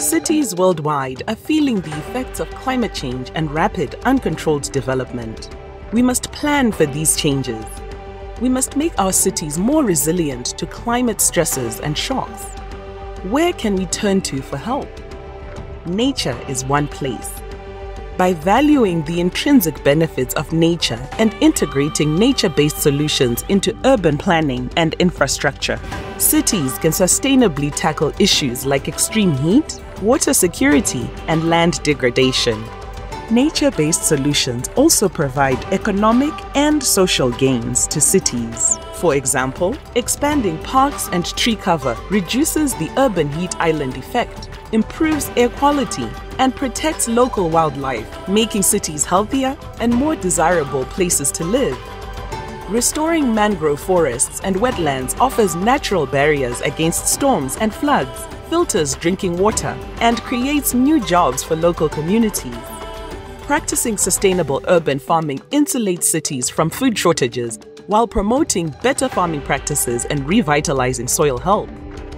Cities worldwide are feeling the effects of climate change and rapid, uncontrolled development. We must plan for these changes. We must make our cities more resilient to climate stresses and shocks. Where can we turn to for help? Nature is one place. By valuing the intrinsic benefits of nature and integrating nature-based solutions into urban planning and infrastructure, cities can sustainably tackle issues like extreme heat, water security, and land degradation. Nature-based solutions also provide economic and social gains to cities. For example, expanding parks and tree cover reduces the urban heat island effect, improves air quality, and protects local wildlife, making cities healthier and more desirable places to live. Restoring mangrove forests and wetlands offers natural barriers against storms and floods, filters drinking water, and creates new jobs for local communities. Practicing sustainable urban farming insulates cities from food shortages while promoting better farming practices and revitalizing soil health.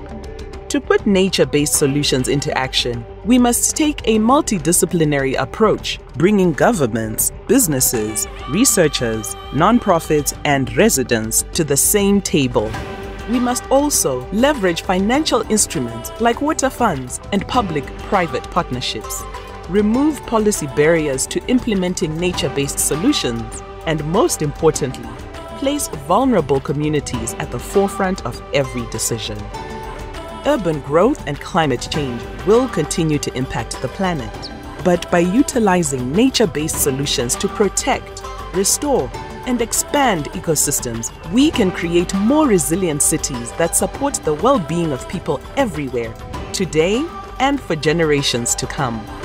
To put nature-based solutions into action, we must take a multidisciplinary approach, bringing governments, businesses, researchers, nonprofits, and residents to the same table. We must also leverage financial instruments like water funds and public-private partnerships, remove policy barriers to implementing nature-based solutions, and most importantly, place vulnerable communities at the forefront of every decision. Urban growth and climate change will continue to impact the planet, but by utilizing nature-based solutions to protect, restore, and expand ecosystems, we can create more resilient cities that support the well-being of people everywhere, today and for generations to come.